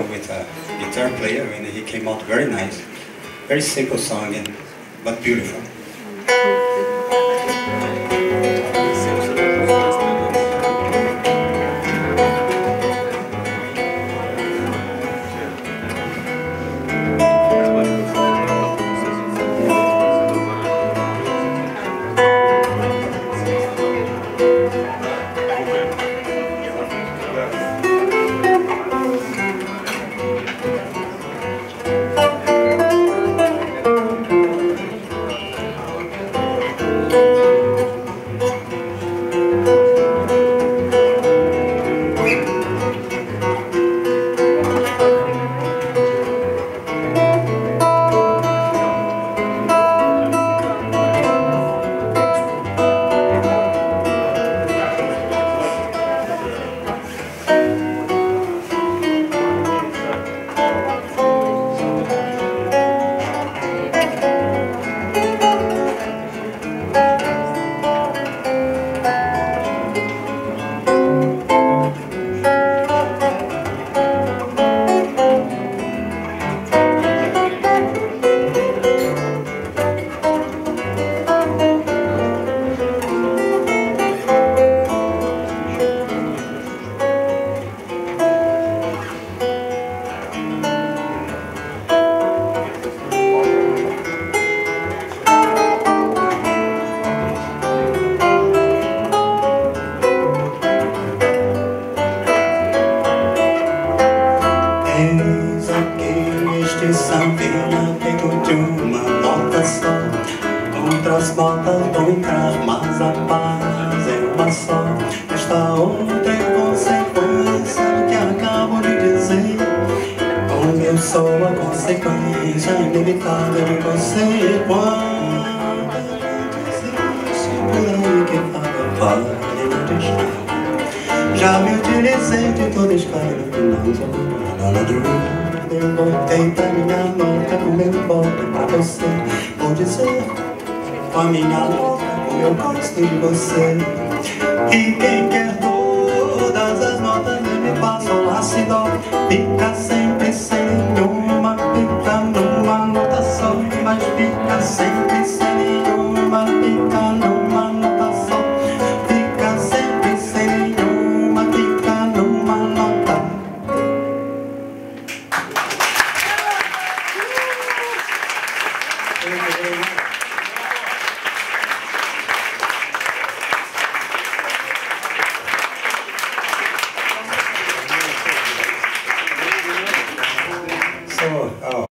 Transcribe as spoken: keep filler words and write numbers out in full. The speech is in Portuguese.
with a guitar player, and he came out very nice. Very simple song, and, but beautiful. Eis aqui este sambinha feito de uma nota só. Outras botas vão entrar, mas a paz é uma só. Esta outra é consequência do que acabo de dizer. Como eu sou a consequência inevitável de você. Quando existe por aí que fala, pare de deixar. Já me utilizei de toda escala. Eu voltei pra minha louca, como eu volto pra você. Vou dizer com a minha louca como eu gosto de você. E quem quer todas as notas de mi, fá, sol, lá, si, dó, fica sempre sem nenhuma, fica numa nota só. Mas fica sempre sem nenhuma, fica numa nota só. Fica sempre sem nenhuma, fica numa nota. Thank you very much. So, oh.